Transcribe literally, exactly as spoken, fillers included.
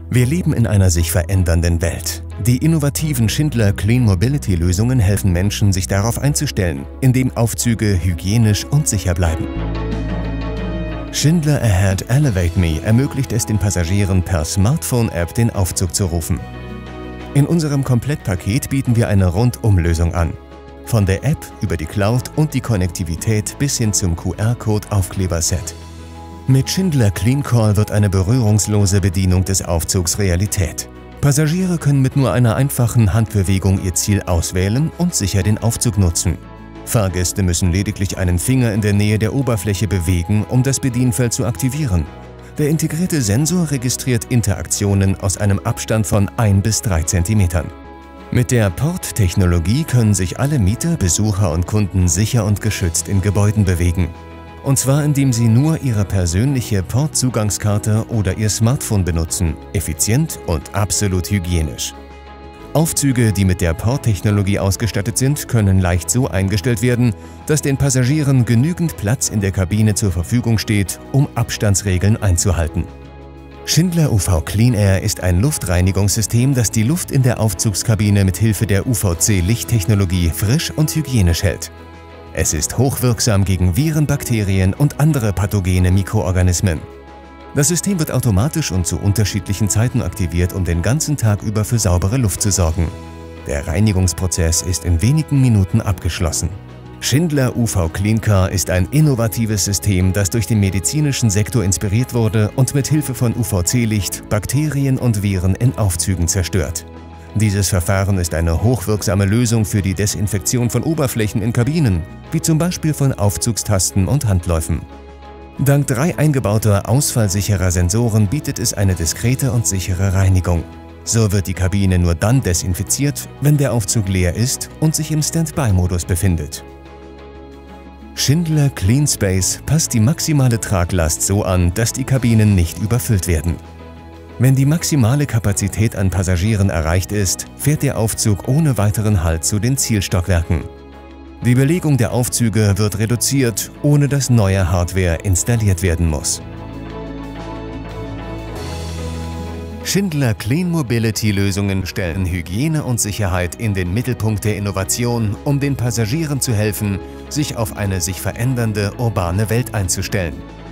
Wir leben in einer sich verändernden Welt. Die innovativen Schindler Clean Mobility Lösungen helfen Menschen, sich darauf einzustellen, indem Aufzüge hygienisch und sicher bleiben. Schindler Ahead Elevate Me ermöglicht es den Passagieren per Smartphone-App den Aufzug zu rufen. In unserem Komplettpaket bieten wir eine Rundumlösung an. Von der App über die Cloud und die Konnektivität bis hin zum Q R-Code-Aufkleberset. Mit Schindler Clean Call wird eine berührungslose Bedienung des Aufzugs Realität. Passagiere können mit nur einer einfachen Handbewegung ihr Ziel auswählen und sicher den Aufzug nutzen. Fahrgäste müssen lediglich einen Finger in der Nähe der Oberfläche bewegen, um das Bedienfeld zu aktivieren. Der integrierte Sensor registriert Interaktionen aus einem Abstand von ein bis drei Zentimetern. Mit der Port-Technologie können sich alle Mieter, Besucher und Kunden sicher und geschützt in Gebäuden bewegen. Und zwar indem sie nur ihre persönliche Portzugangskarte oder ihr Smartphone benutzen, effizient und absolut hygienisch. Aufzüge, die mit der Port-Technologie ausgestattet sind, können leicht so eingestellt werden, dass den Passagieren genügend Platz in der Kabine zur Verfügung steht, um Abstandsregeln einzuhalten. Schindler U V Clean Air ist ein Luftreinigungssystem, das die Luft in der Aufzugskabine mit Hilfe der U V C-Lichttechnologie frisch und hygienisch hält. Es ist hochwirksam gegen Viren, Bakterien und andere pathogene Mikroorganismen. Das System wird automatisch und zu unterschiedlichen Zeiten aktiviert, um den ganzen Tag über für saubere Luft zu sorgen. Der Reinigungsprozess ist in wenigen Minuten abgeschlossen. Schindler U V Clean Car ist ein innovatives System, das durch den medizinischen Sektor inspiriert wurde und mit Hilfe von U V C-Licht Bakterien und Viren in Aufzügen zerstört. Dieses Verfahren ist eine hochwirksame Lösung für die Desinfektion von Oberflächen in Kabinen, wie zum Beispiel von Aufzugstasten und Handläufen. Dank drei eingebauter, ausfallsicherer Sensoren bietet es eine diskrete und sichere Reinigung. So wird die Kabine nur dann desinfiziert, wenn der Aufzug leer ist und sich im Standby-Modus befindet. Schindler Clean Space passt die maximale Traglast so an, dass die Kabinen nicht überfüllt werden. Wenn die maximale Kapazität an Passagieren erreicht ist, fährt der Aufzug ohne weiteren Halt zu den Zielstockwerken. Die Belegung der Aufzüge wird reduziert, ohne dass neue Hardware installiert werden muss. Schindler Clean Mobility Lösungen stellen Hygiene und Sicherheit in den Mittelpunkt der Innovation, um den Passagieren zu helfen, sich auf eine sich verändernde urbane Welt einzustellen.